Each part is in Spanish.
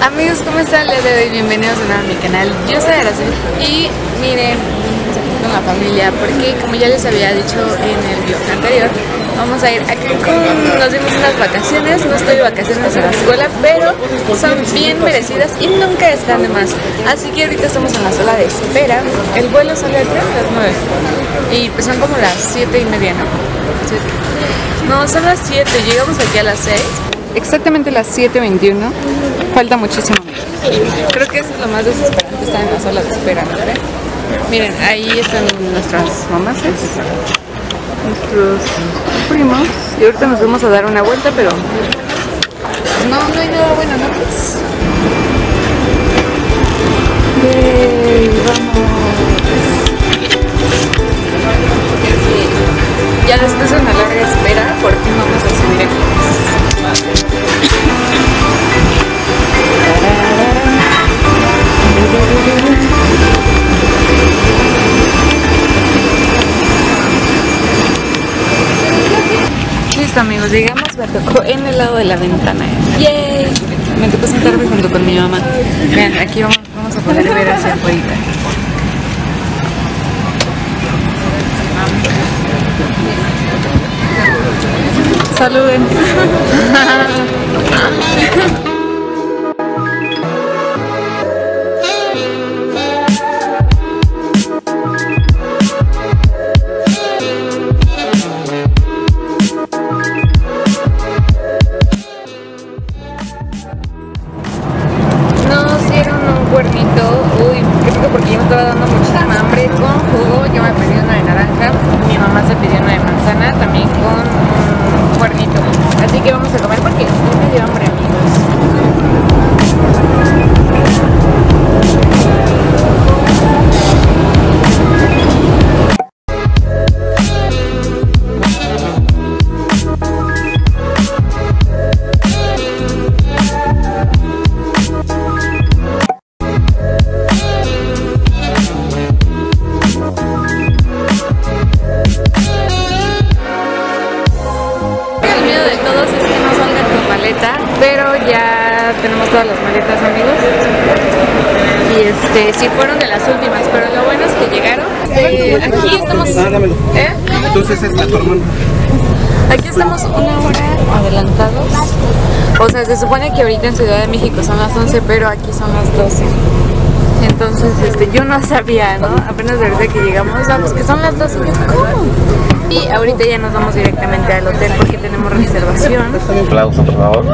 Amigos, ¿cómo están? Les doy bienvenidos de nuevo a mi canal. Yo soy Araceli y miren, estamos aquí con la familia porque, como ya les había dicho en el video anterior, vamos a ir a Cancún. Nos dimos unas vacaciones, no estoy de vacaciones en la escuela, pero son bien merecidas y nunca están de más. Así que ahorita estamos en la sala de espera. El vuelo sale a las 9 y pues son como las 7:30, ¿no? No, son las 7, llegamos aquí a las 6. Exactamente las 7:21. Falta muchísimo. Creo que eso es lo más desesperante, estar en la sala de espera, ¿no? Miren, ahí están nuestras mamás, nuestros primos. Y ahorita nos vamos a dar una vuelta, pero no hay nada bueno, ¿no? Pues vamos. Ya después de una larga espera, por fin vamos a subir aquí. Listo, amigos, llegamos, me tocó en el lado de la ventana. ¡Yay! Me tocó sentarme junto con mi mamá. Vean, aquí vamos a poder ver hacia afuera. Saluden. Nos dieron un cuernito, creo que porque yo me estaba dando muchísima hambre con jugo. Yo me pedí una de naranja, mi mamá se pidió una de manzana, también con un cuernito. Así que vamos a comer porque me dio hambre, amigos. Pero ya tenemos todas las maletas, amigos. Y sí fueron de las últimas, pero lo bueno es que llegaron. Aquí estamos. Entonces está tu hermano. Aquí estamos una hora adelantados. O sea, se supone que ahorita en Ciudad de México son las 11, pero aquí son las 12. Entonces, yo no sabía, ¿no? Apenas ahorita que llegamos, pues que son las 12. Y yo, ¿cómo? Y ahorita ya nos vamos directamente al hotel porque tenemos reservación. Un aplauso, por favor.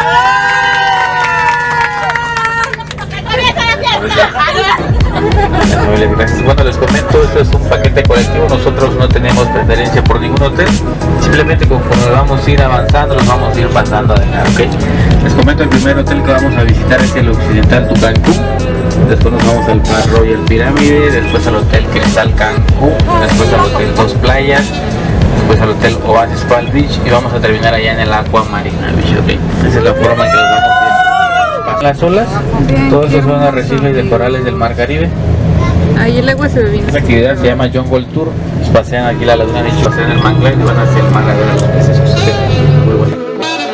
Muy bien, gracias. Bueno, les comento, esto es un paquete colectivo. Nosotros no tenemos preferencia por ningún hotel. Simplemente conforme vamos a ir avanzando, los vamos a ir pasando a dejar, ¿ok? Les comento, el primer hotel que vamos a visitar es el Occidental Cancún. Después nos vamos al Park Royal Pirámide, después al Hotel Cristal Cancún, después al Hotel Dos Playas, después al Hotel Oasis Palm Beach y vamos a terminar allá en el Aqua Marina Beach, ¿ok? Esa es la forma en que nos vamos a ir. Las olas, todos esos son arrecifes de corales del Mar Caribe. Ahí el agua se ve bien. Esta actividad se llama Jungle Tour. Pues pasean aquí la laguna de Chico, pasean el manglar y van hacia el mar a ver a los peces. Muy bonito.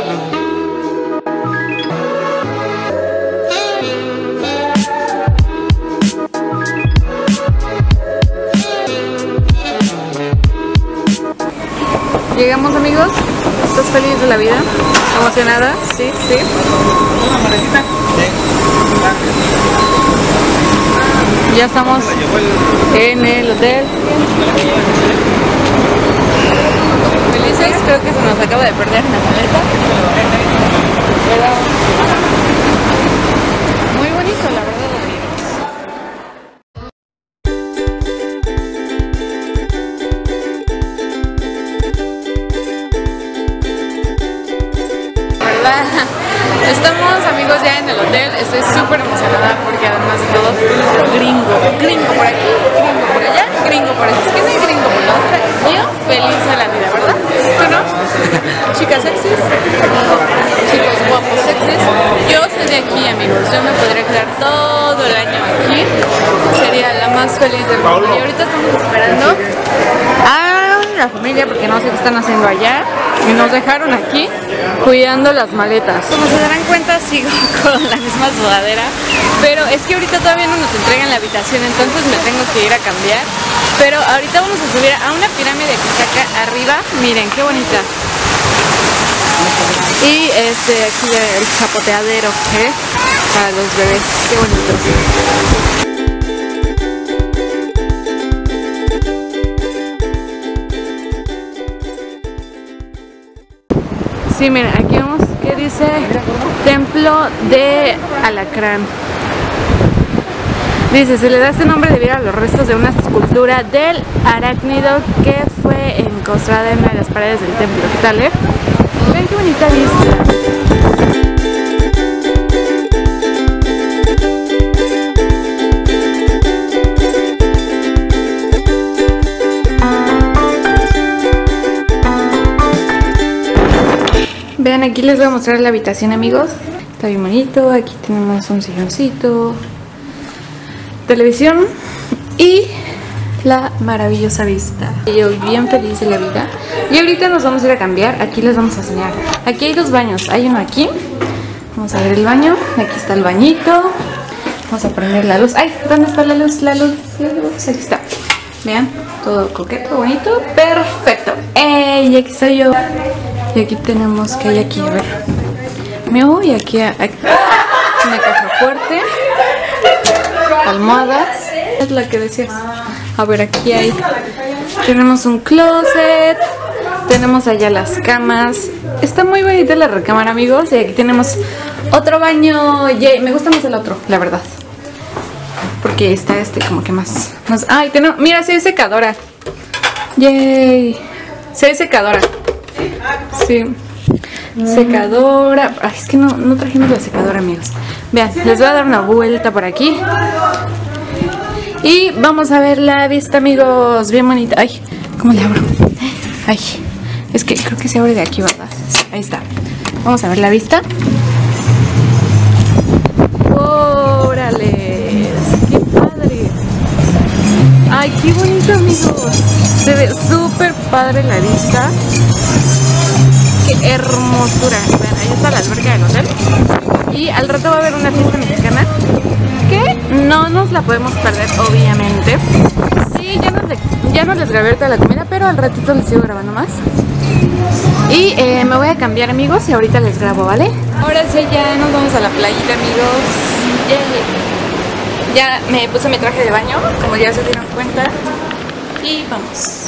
Llegamos, amigos. ¿Estás feliz de la vida? ¿Emocionada? Sí, sí. Ya estamos en el hotel. Felices, creo que se nos acaba de perder una maleta. Pero muy bonito, la verdad, Estamos, amigos, ya en el hotel. Estoy súper emocionada porque además de todo, gringo por aquí, gringo por allá, gringo por esta esquina y gringo por la otra. Yo feliz de la vida, ¿verdad? ¿Tú no? Chicas sexys, chicos guapos sexys. Yo soy de aquí, amigos. Yo me podría quedar todo el año aquí. Sería la más feliz del mundo. Y ahorita estamos esperando a la familia porque no sé qué están haciendo allá. y nos dejaron aquí cuidando las maletas. Como se darán cuenta, sigo con la misma sudadera, pero es que ahorita todavía no nos entregan la habitación, entonces me tengo que ir a cambiar. Pero ahorita vamos a subir a una pirámide que está acá arriba. Miren qué bonita. Y aquí el chapoteadero, para los bebés, qué bonito. Sí, miren, aquí vemos que dice Templo de Alacrán. Dice, se le da este nombre debido a los restos de una escultura del arácnido que fue encontrada en una de las paredes del templo. ¿Qué tal, Ven qué bonita vista. Vean, aquí les voy a mostrar la habitación, amigos. Está bien bonito. Aquí tenemos un silloncito, televisión y la maravillosa vista. Yo bien feliz de la vida. Y ahorita nos vamos a ir a cambiar. Aquí les vamos a enseñar. Aquí hay dos baños. Hay uno aquí. Vamos a ver el baño. Aquí está el bañito. Vamos a prender la luz. ¡Ay! ¿Dónde está la luz? La luz. Aquí está. Vean, todo coqueto, bonito. Perfecto. Y aquí estoy yo. Y aquí tenemos, que hay aquí, a ver. Y aquí una caja fuerte. Almohadas. Es la que decías. A ver, aquí hay. Tenemos un closet. Tenemos allá las camas. Está muy bonita la recámara, amigos. Y aquí tenemos otro baño. Yay, me gusta más el otro, la verdad. Porque está como que más. Ay, tenemos. Mira, sí hay secadora. Yay. Sí hay secadora. Sí. Secadora. Ay, es que no trajimos la secadora, amigos. Vean, les voy a dar una vuelta por aquí. Y vamos a ver la vista, amigos. Bien bonita. Ay, ¿cómo le abro? Ay, es que creo que se abre de aquí, ¿verdad? Sí, ahí está. Vamos a ver la vista. ¡Órale! ¡Qué padre! Ay, qué bonito, amigos. Se ve súper padre la vista. ¡Qué hermosura! Vean, ahí está la alberca del hotel. Y al rato va a haber una fiesta mexicana que no nos la podemos perder, obviamente. Sí, ya no les grabé ahorita la comida, pero al ratito les sigo grabando más. Y me voy a cambiar, amigos, y ahorita les grabo, ¿vale? Ahora sí, ya nos vamos a la playita, amigos. Ya me puse mi traje de baño, como ya se dieron cuenta. Y vamos.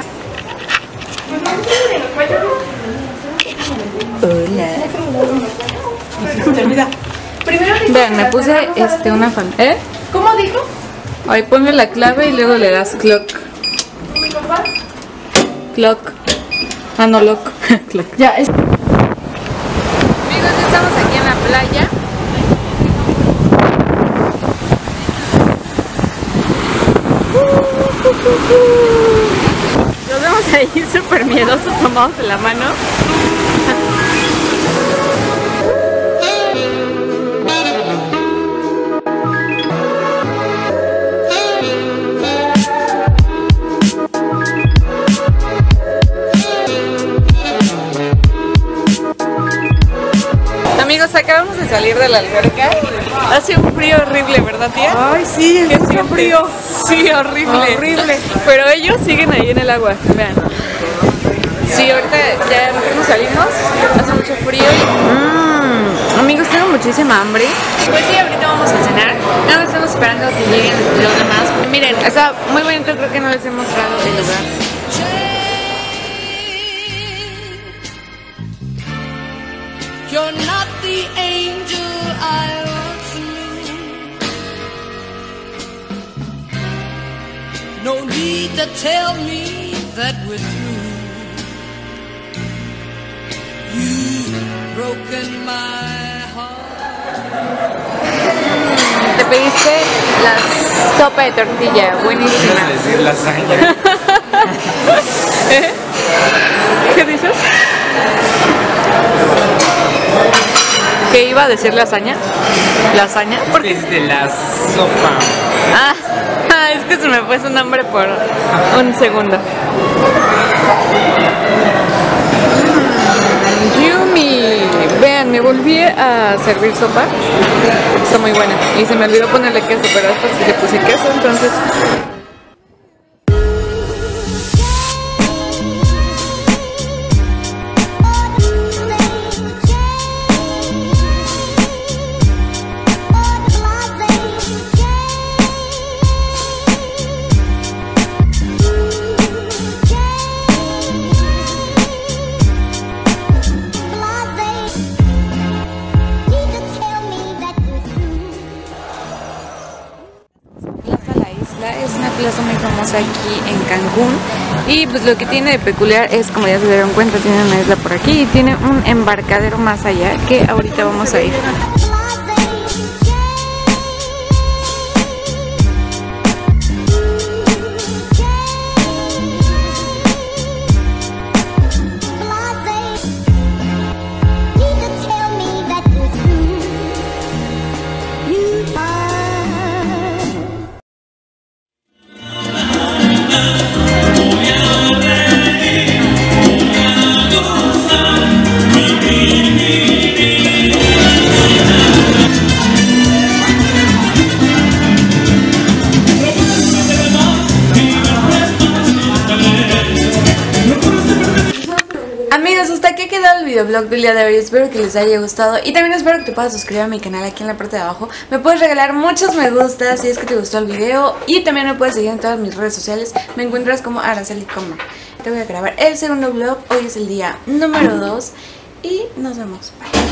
Hola. Vean, me puse una fan. ¿Cómo dijo? Ahí ponle la clave y luego le das clock. Clock. Ah, no, lock. Clock. Ya es. Amigos, ya estamos aquí en la playa. Nos vemos ahí súper miedosos, tomados de la mano. Amigos, acabamos de salir de la alberca. Hace un frío horrible, ¿verdad, tía? Ay, sí, ¿Qué mucho frío. Sí, horrible. Horrible. Pero ellos siguen ahí en el agua, vean. Sí, ahorita ya nos salimos, hace mucho frío y... amigos, tengo muchísima hambre. Pues sí, ahorita vamos a cenar. Nada, estamos esperando a que lleguen los demás. Miren, está muy bonito, creo que no les he mostrado el lugar. You're not the angel I once knew. No need to tell me that we're through. You've broken my heart. Te pediste la sopa de tortilla, buenísima. Decir lasaña. ¿Qué dices? ¿Qué iba a decir lasaña? ¿Lasaña? ¿Por qué? Es de la sopa. Es que se me fue su nombre por un segundo. Yumi. Vean, me volví a servir sopa. Está muy buena. Y se me olvidó ponerle queso, pero después sí le puse queso, entonces... Es una plaza muy famosa aquí en Cancún y pues lo que tiene de peculiar es, como ya se dieron cuenta, tiene una isla por aquí y tiene un embarcadero más allá que ahorita vamos a ir. Amigos, hasta aquí ha quedado el videoblog del día de hoy. Espero que les haya gustado y también espero que te puedas suscribir a mi canal aquí en la parte de abajo. Me puedes regalar muchos me gusta si es que te gustó el video y también me puedes seguir en todas mis redes sociales. Me encuentras como Araceli Coma. Te voy a grabar el segundo vlog. Hoy es el día número 2 y nos vemos. Bye.